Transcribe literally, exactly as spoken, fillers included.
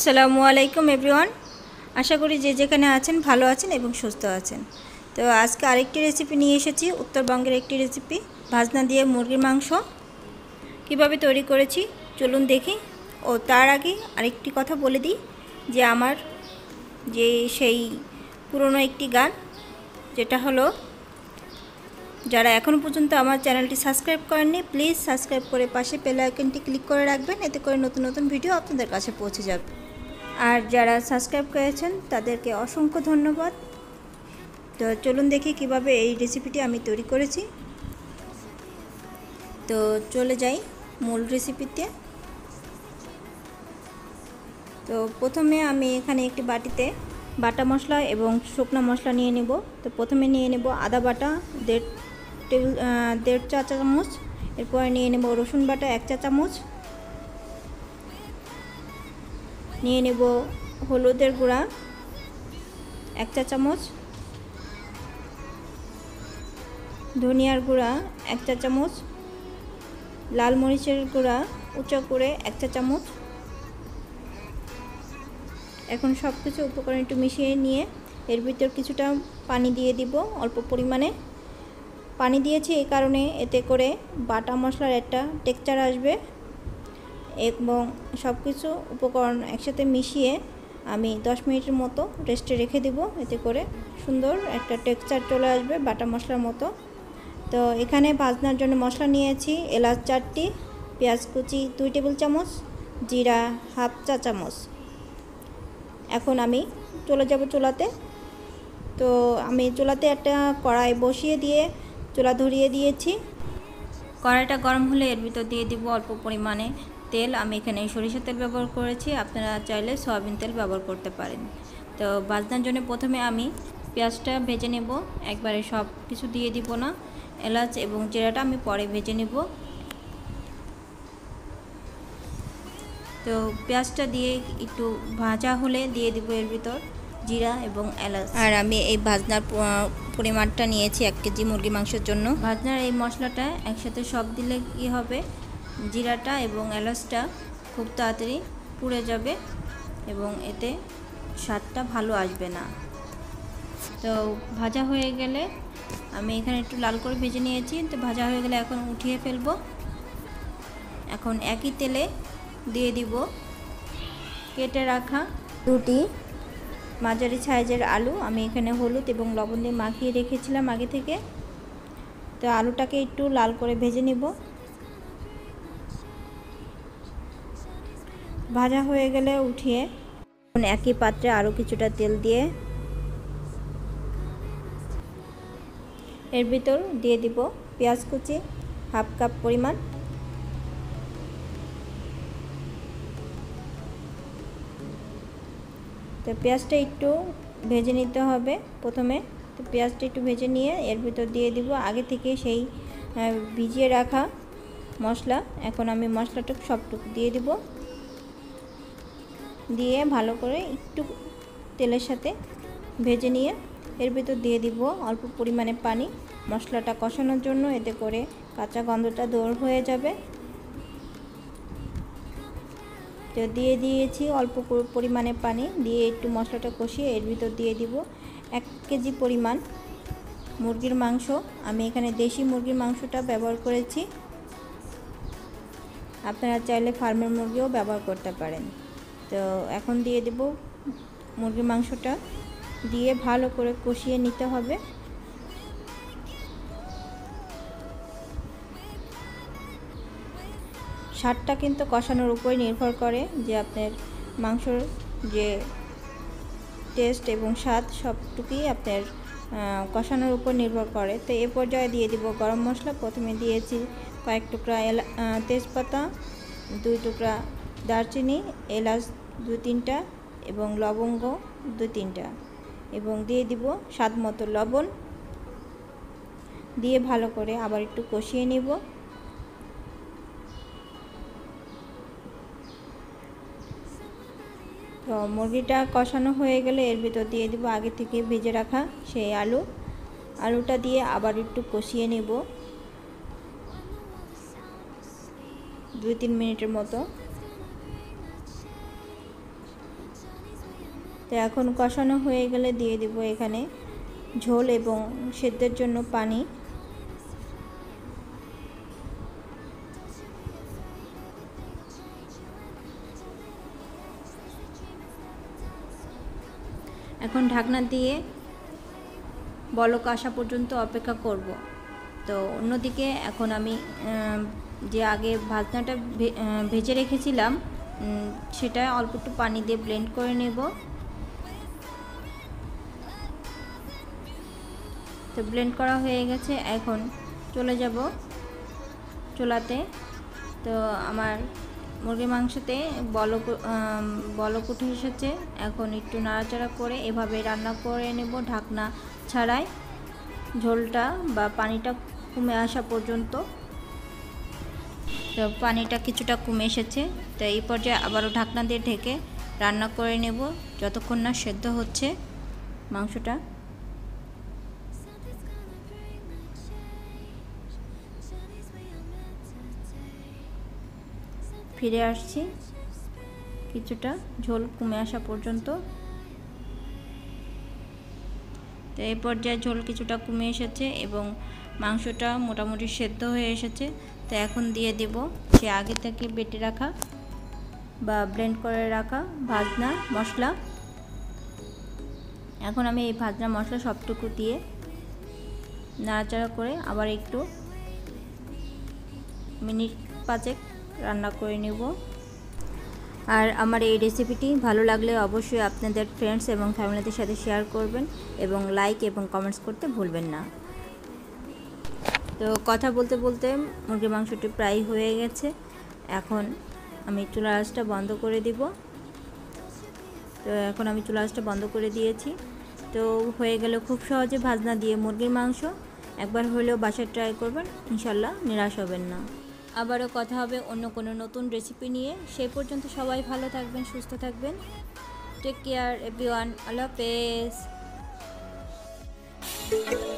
আসসালামু আলাইকুম এভরিওয়ান। আশা করি যে যেখানে আছেন ভালো আছেন এবং সুস্থ আছেন। তো আজকে আরেকটি রেসিপি নিয়ে এসেছি, উত্তরবঙ্গের একটি রেসিপি, ভাজনা দিয়ে মুরগির মাংস কিভাবে তৈরি করেছি চলুন দেখি। ও তার আগে আরেকটি কথা বলে দিই যে আমার যে সেই পুরনো একটি গান, যেটা হলো, যারা এখনও পর্যন্ত আমার চ্যানেলটি সাবস্ক্রাইব করেননি প্লিজ সাবস্ক্রাইব করে পাশে বেল আইকনটি ক্লিক করে রাখবেন, এতে করে নতুন নতুন ভিডিও আপনাদের কাছে পৌঁছে যাবে। আর যারা সাবস্ক্রাইব করেছেন তাদেরকে অসংখ্য ধন্যবাদ। তো চলুন দেখি কিভাবে এই রেসিপিটি আমি তৈরি করেছি। তো চলে যাই মূল রেসিপিতে। তো প্রথমে আমি এখানে একটি বাটিতে বাটা মশলা এবং শুকনো মশলা নিয়ে নেব। তো প্রথমে নিয়ে নেব আদা বাটা দেড় টেবিল দেড় চা চামচ, এরপরে নিয়ে নেব রসুন বাটা এক চা চামচ, নিয়ে নেব হলুদের গুঁড়া এক চা চামচ, ধনিয়ার গুঁড়া এক চা চামচ, লাল মরিচের গুঁড়া উঁচু করে এক চা চামচ। এখন সব কিছু উপকরণ একটু মিশিয়ে নিয়ে এর ভিতর কিছুটা পানি দিয়ে দিব, অল্প পরিমাণে পানি দিয়েছি এই কারণে এতে করে বাটা মশলার একটা টেক্সচার আসবে এবং সব কিছু উপকরণ একসাথে মিশিয়ে আমি দশ মিনিটের মতো রেস্টে রেখে দেব, এতে করে সুন্দর একটা টেক্সচার চলে আসবে বাটা মশলার মতো। তো এখানে ভাজনার জন্য মশলা নিয়েছি এলাচ চারটি, পেঁয়াজ কুচি দুই টেবিল চামচ, জিরা হাফ চা চামচ। এখন আমি চলে যাব চুলাতে। তো আমি চুলাতে একটা কড়াই বসিয়ে দিয়ে চুলা ধরিয়ে দিয়েছি। কড়াইটা গরম হলে এর ভিতর দিয়ে দিব অল্প পরিমাণে তেল। আমি এখানে সরিষার তেল ব্যবহার করেছি, আপনারা চাইলে সয়াবিন তেল ব্যবহার করতে পারেন। তো ভাজনার জন্য প্রথমে আমি পেঁয়াজটা ভেজে নেব, একবারে সব কিছু দিয়ে দিব না, এলাচ এবং জিরাটা আমি পরে ভেজে নেব। তো পেঁয়াজটা দিয়ে একটু ভাজা হলে দিয়ে দিব এর ভিতর জিরা এবং এলাচ। আর আমি এই ভাজনার পরিমাণটা নিয়েছি এক কেজি মুরগি মাংসের জন্য। ভাজনার এই মশলাটা একসাথে সব দিলে কি হবে, জিরাটা এবং এলাচটা খুব তাড়াতাড়ি পুড়ে যাবে এবং এতে স্বাদটা ভালো আসবে না। তো ভাজা হয়ে গেলে আমি এখানে একটু লাল করে ভেজে নিয়েছি। তো ভাজা হয়ে গেলে এখন উঠিয়ে ফেলবো। এখন একই তেলে দিয়ে দিব কেটে রাখা দুটি মাঝারি সাইজের আলু। আমি এখানে হলুদ এবং লবণ দিয়ে মাখিয়ে রেখেছিলাম আগে থেকে। তো আলুটাকে একটু লাল করে ভেজে নিব। ভাজা হয়ে গেলে উঠিয়ে একই পাত্রে আরও কিছুটা তেল দিয়ে এর ভিতর দিয়ে দিব পেঁয়াজ কুচি হাফ কাপ পরিমাণ, তো পেঁয়াজটা একটু ভেজে নিতে হবে প্রথমে। তো পেঁয়াজটা একটু ভেজে নিয়ে এর ভিতর দিয়ে দিব আগে থেকে সেই ভিজিয়ে রাখা মশলা। এখন আমি মশলাটা সবটুকু দিয়ে দিব, দিয়ে ভালো করে একটু তেলের সাথে ভেজে নিয়ে এর ভিতর দিয়ে দিব অল্প পরিমাণে পানি মশলাটা কষানোর জন্য, এতে করে কাঁচা গন্ধটা দূর হয়ে যাবে। তো দিয়ে দিয়েছি অল্প পরিমাণে পানি, দিয়ে একটু মশলাটা কষিয়ে এর ভিতর দিয়ে দিব এক কেজি পরিমাণ মুরগির মাংস। আমি এখানে দেশি মুরগির মাংসটা ব্যবহার করেছি, আপনারা চাইলে ফার্মের মুরগিও ব্যবহার করতে পারেন। তো এখন দিয়ে দেব মুরগির মাংসটা, দিয়ে ভালো করে কষিয়ে নিতে হবে। স্বাদটা কিন্তু কষানোর উপরে নির্ভর করে যে আপনার মাংসর যে টেস্ট এবং স্বাদ সবটুকুই আপনার কষানোর উপর নির্ভর করে। তো এ পর্যায়ে দিয়ে দিব গরম মশলা। প্রথমে দিয়েছি কয়েক টুকরা এলা তেজপাতা, দুই টুকরা দারচিনি, এলাচ দুই তিনটা এবং লবঙ্গ দুই তিনটা, এবং দিয়ে দিব স্বাদ মতো লবণ, দিয়ে ভালো করে আবার একটু কষিয়ে নিব। তো মুরগিটা কষানো হয়ে গেলে এর ভিতর দিয়ে দিব আগে থেকে ভেজে রাখা সেই আলু। আলুটা দিয়ে আবার একটু কষিয়ে নেব দুই তিন মিনিটের মতো। তো এখন কষানো হয়ে গেলে দিয়ে দিব এখানে ঝোল এবং সেদ্ধের জন্য পানি। এখন ঢাকনা দিয়ে বলক আসা পর্যন্ত অপেক্ষা করব। তো অন্যদিকে এখন আমি যে আগে ভাজনাটা ভেজে রেখেছিলাম সেটা অল্প একটু পানি দিয়ে ব্লেন্ড করে নেব। তো ব্লেন্ড করা হয়ে গেছে, এখন চলে যাব চুলাতে। তো আমার মুরগির মাংসতে বলক বলক উঠে এসেছে, এখন একটু নাড়াচাড়া করে এভাবে রান্না করে নেব ঢাকনা ছাড়াই, ঝোলটা বা পানিটা কমে আসা পর্যন্ত। তো পানিটা কিছুটা কমে এসেছে, তো এই পর্যায়ে আবারও ঢাকনা দিয়ে ঢেকে রান্না করে নেব যতক্ষণ না সেদ্ধ হচ্ছে মাংসটা। ফিরে আসছি কিছুটা ঝোল কমে আসা পর্যন্ত। তো এই পর্যায়ে ঝোল কিছুটা কমে এসেছে এবং মাংসটা মোটামুটি সেদ্ধ হয়ে এসেছে। তো এখন দিয়ে দেব সে আগে থেকে বেটে রাখা বা ব্লেন্ড করে রাখা ভাজনা মশলা। এখন আমি এই ভাজনা মশলা সবটুকু দিয়ে নাড়াচাড়া করে আবার একটু মিনিট পাঁচেক রান্না করে নেব। আর আমার এই রেসিপিটি ভালো লাগলে অবশ্যই আপনাদের ফ্রেন্ডস এবং ফ্যামিলিদের সাথে শেয়ার করবেন এবং লাইক এবং কমেন্টস করতে ভুলবেন না। তো কথা বলতে বলতে মুরগির মাংসটি প্রায় হয়ে গেছে, এখন আমি চুলার আঁচটা বন্ধ করে দিব। তো এখন আমি চুলার আঁচটা বন্ধ করে দিয়েছি। তো হয়ে গেল খুব সহজে ভাজনা দিয়ে মুরগির মাংস। একবার হলেও বাসায় ট্রাই করবেন, ইনশাল্লাহ নিরাশ হবেন না। আবারও কথা হবে অন্য কোনো নতুন রেসিপি নিয়ে। সেই পর্যন্ত সবাই ভালো থাকবেন, সুস্থ থাকবেন। টেক কেয়ার এভরিওয়ান, আল্লাহ হাফেজ।